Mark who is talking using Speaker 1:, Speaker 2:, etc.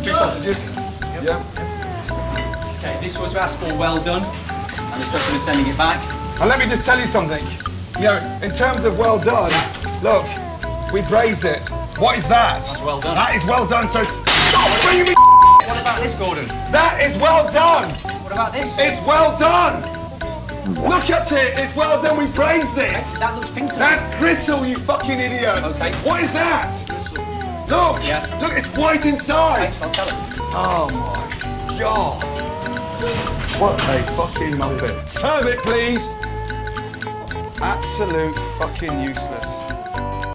Speaker 1: 2 sausages. Yeah.
Speaker 2: Okay, this was asked for well done, and especially with sending it back.
Speaker 1: And let me just tell you something. You know, in terms of well done, look, we praised it. What is that?
Speaker 2: That's well done.
Speaker 1: That is well done, so stop bringing me
Speaker 2: What about this, Gordon?
Speaker 1: That is well done.
Speaker 2: What about this?
Speaker 1: It's well done. Look at it, it's well done, we praised it.
Speaker 2: That looks pink to me.
Speaker 1: That's gristle, you fucking idiot.
Speaker 2: Okay.
Speaker 1: What is that? Look, look, it's white inside.
Speaker 2: Okay, I'll tell him.
Speaker 1: Oh my God. What a fucking muppet. Serve it, please. Absolute fucking useless.